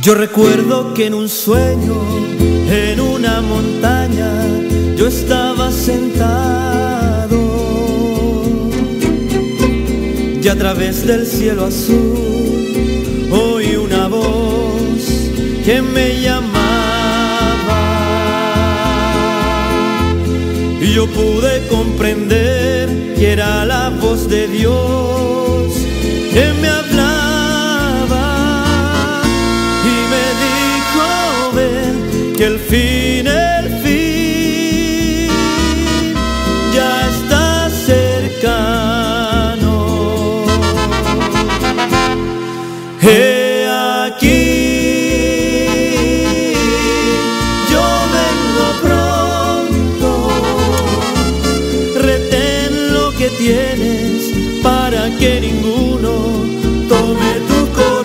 Yo recuerdo que en un sueño, en una montaña, yo estaba sentado y a través del cielo azul oí una voz que me llamaba y yo pude comprender que era la voz de Dios que me hablaba. Que el fin ya está cercano. He aquí, yo vengo pronto, retén lo que tienes para que ninguno tome tu corona.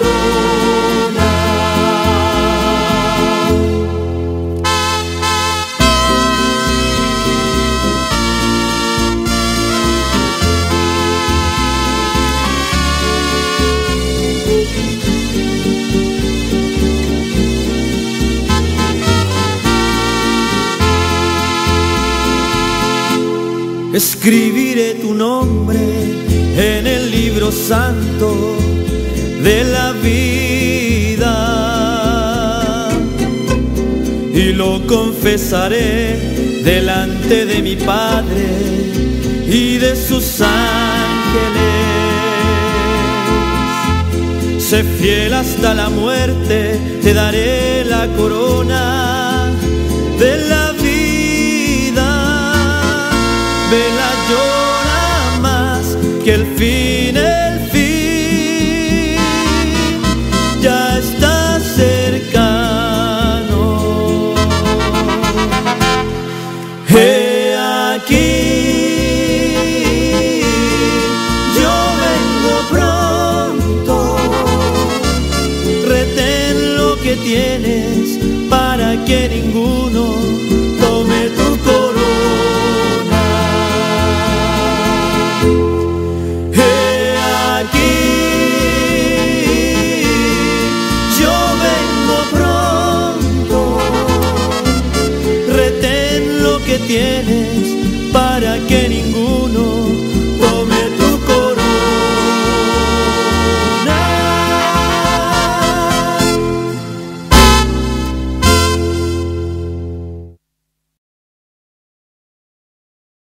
Escribiré tu nombre en el libro santo de la vida y lo confesaré delante de mi Padre y de sus ángeles. Sé fiel hasta la muerte, te daré la corona de la vida. Vela, llora más que el fin ya está cercano. He aquí, yo vengo pronto, retén lo que tienes para que ninguno